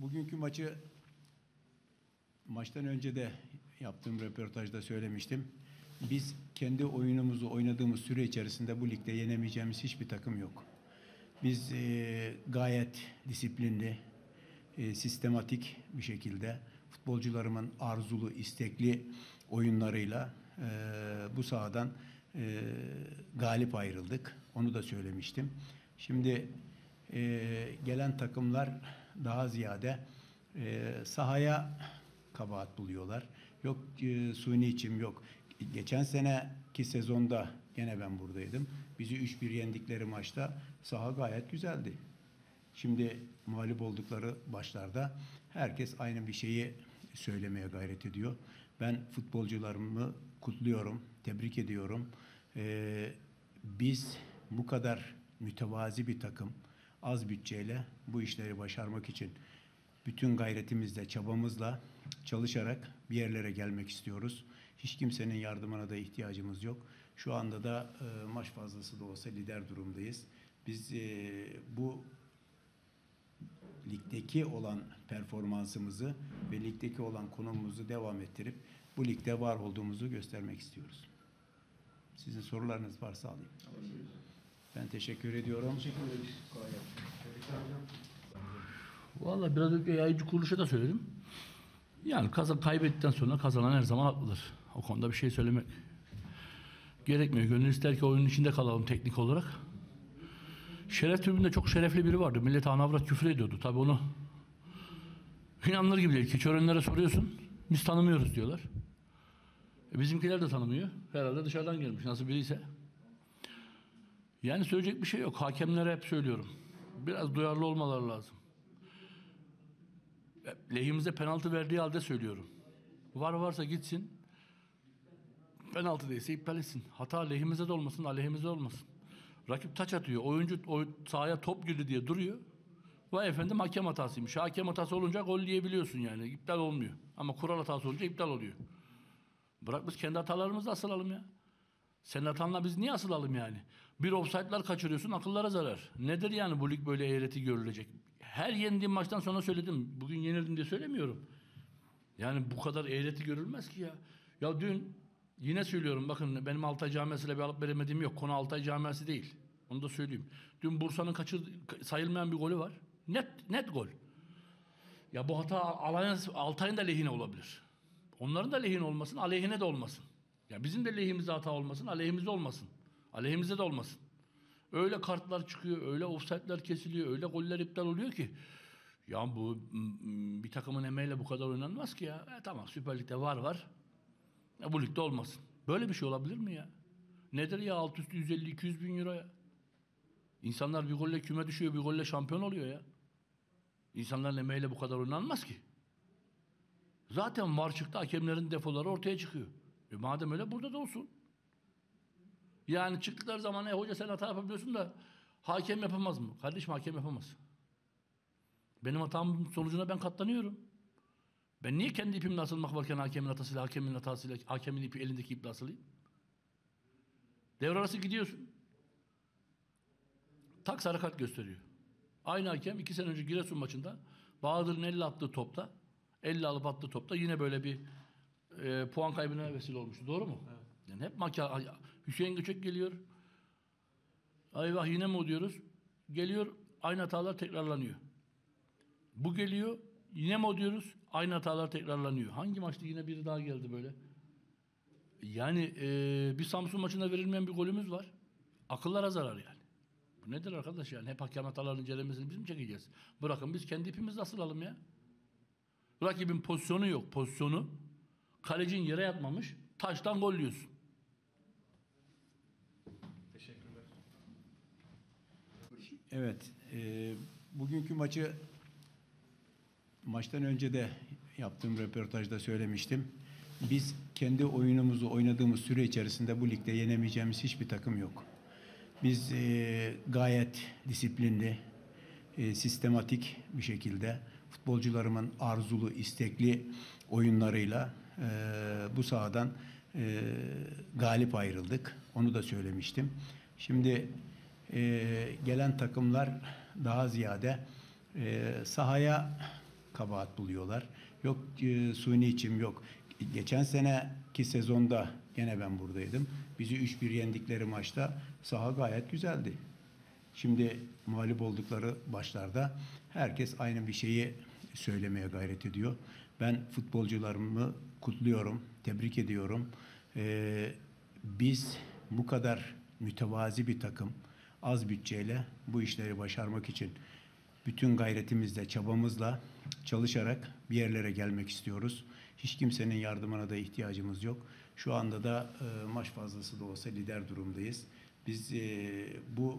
Bugünkü maçtan önce de yaptığım röportajda söylemiştim. Biz kendi oyunumuzu oynadığımız süre içerisinde bu ligde yenemeyeceğimiz hiçbir takım yok. Biz gayet disiplinli, sistematik bir şekilde futbolcularımın arzulu, istekli oyunlarıyla bu sahadan galip ayrıldık. Onu da söylemiştim. Şimdi gelen takımlar daha ziyade sahaya kabahat buluyorlar. Yok suni içim yok. Geçen seneki sezonda gene ben buradaydım. Bizi 3-1 yendikleri maçta saha gayet güzeldi. Şimdi mağlup oldukları başlarda herkes aynı bir şeyi söylemeye gayret ediyor. Ben futbolcularımı kutluyorum, tebrik ediyorum. Biz bu kadar mütevazi bir takım, az bütçeyle bu işleri başarmak için bütün gayretimizle, çabamızla çalışarak bir yerlere gelmek istiyoruz. Hiç kimsenin yardımına da ihtiyacımız yok. Şu anda da maç fazlası da olsa lider durumdayız. Biz bu ligdeki olan performansımızı ve ligdeki olan konumumuzu devam ettirip bu ligde var olduğumuzu göstermek istiyoruz. Sizin sorularınız varsa alayım. Ben teşekkür ediyorum. Teşekkür ederiz. Vallahi biraz önce yayıncı kuruluşa da söyledim. Yani kaybettikten sonra kazanan her zaman haklıdır. O konuda bir şey söylemek gerekmiyor. Gönül ister ki oyunun içinde kalalım teknik olarak. Şeref tribünde çok şerefli biri vardı. Millet anavrat küfür ediyordu. Tabii onu inanılır gibi değil. Keçiörenlere soruyorsun. Biz tanımıyoruz diyorlar. Bizimkiler de tanımıyor. Herhalde dışarıdan gelmiş. Nasıl biriyse. Yani söyleyecek bir şey yok. Hakemlere hep söylüyorum. Biraz duyarlı olmaları lazım. Lehimize penaltı verdiği halde söylüyorum. Varsa gitsin. Penaltı değilse iptal etsin. Hata lehimize de olmasın, aleyhimize olmasın. Rakip taç atıyor. Oyuncu sahaya top girdi diye duruyor. Vay efendim hakem hatasıymış. Hakem hatası olunca gol diyebiliyorsun yani. İptal olmuyor. Ama kural hatası olunca iptal oluyor. Bırak biz kendi hatalarımızla asılalım ya. Senin hatanla biz niye asılalım yani? Bir ofsaytlar kaçırıyorsun, akıllara zarar. Nedir yani bu lig böyle eğreti görülecek? Her yendiğim maçtan sonra söyledim. Bugün yenildim diye söylemiyorum. Yani bu kadar eğreti görülmez ki ya. Ya dün yine söylüyorum bakın benim Altay Camiası'yla bir alıp veremediğim yok. Konu Altay Camiası değil. Onu da söyleyeyim. Dün Bursa'nın sayılmayan bir golü var. Net gol. Ya bu hata Altay'ın da lehine olabilir. Onların da lehine olmasın, aleyhine de olmasın. Ya bizim de lehimizde hata olmasın, aleyhimizde olmasın. Aleyhimizde de olmasın. Öyle kartlar çıkıyor, öyle ofsaytlar kesiliyor, öyle goller iptal oluyor ki. Ya bu bir takımın emeğiyle bu kadar oynanmaz ki ya. Tamam Süper Lig'de var. Bu ligde olmasın. Böyle bir şey olabilir mi ya? Nedir ya alt üstü 150-200 bin euro ya? İnsanlar bir golle küme düşüyor, bir golle şampiyon oluyor ya. İnsanların emeğiyle bu kadar oynanmaz ki. Zaten var çıktı hakemlerin defoları ortaya çıkıyor. Madem öyle burada da olsun. Yani çıktıkları zaman hoca sen hata yapabiliyorsun da hakem yapamaz mı? Kardeşim hakem yapamaz. Benim hatamın sonucuna ben katlanıyorum. Ben niye kendi ipimle asılmak varken hakemin hatasıyla, hakemin ipi elindeki iple asılayım? Devre arası gidiyorsun. Tak sarı kart gösteriyor. Aynı hakem 2 sene önce Giresun maçında Bahadır'ın 50 attığı topta 50 alıp attığı topta yine böyle bir puan kaybına vesile olmuştu. Doğru mu? Evet. Yani hep Hüseyin Göçek geliyor. Ayvah yine mi o diyoruz? Geliyor aynı hatalar tekrarlanıyor. Bu geliyor yine mi o diyoruz? Aynı hatalar tekrarlanıyor. Hangi maçta yine biri daha geldi böyle? Yani bir Samsun maçında verilmeyen bir golümüz var. Akıllara zarar yani. Bu nedir arkadaş yani? Hep hakem hatalarının incelemesini biz mi çekeceğiz? Bırakın biz kendi ipimizle asılalım ya. Rakibin pozisyonu yok. Pozisyonu. Kalecin yere yatmamış. Taştan gol yiyorsun. Teşekkürler. Evet. Bugünkü maçtan önce de yaptığım röportajda söylemiştim. Biz kendi oyunumuzu oynadığımız süre içerisinde bu ligde yenemeyeceğimiz hiçbir takım yok. Biz gayet disiplinli, sistematik bir şekilde futbolcularımın arzulu, istekli oyunlarıyla bu sahadan galip ayrıldık. Onu da söylemiştim. Şimdi gelen takımlar daha ziyade sahaya kabahat buluyorlar. Yok suni çim yok. Geçen seneki sezonda gene ben buradaydım. Bizi 3-1 yendikleri maçta saha gayet güzeldi. Şimdi mağlup oldukları başlarda herkes aynı bir şeyi söylemeye gayret ediyor. Ben futbolcularımı kutluyorum, tebrik ediyorum. Biz bu kadar mütevazi bir takım, az bütçeyle bu işleri başarmak için bütün gayretimizle, çabamızla çalışarak bir yerlere gelmek istiyoruz. Hiç kimsenin yardımına da ihtiyacımız yok. Şu anda da maç fazlası da olsa lider durumdayız. Biz bu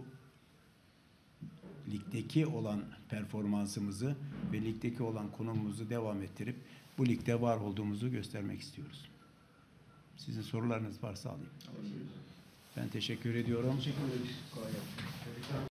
ligdeki olan performansımızı ve ligdeki olan konumumuzu devam ettirip bu ligde var olduğumuzu göstermek istiyoruz. Sizin sorularınız varsa alayım. Ben teşekkür ediyorum. Teşekkür ederiz. Kolay gelsin.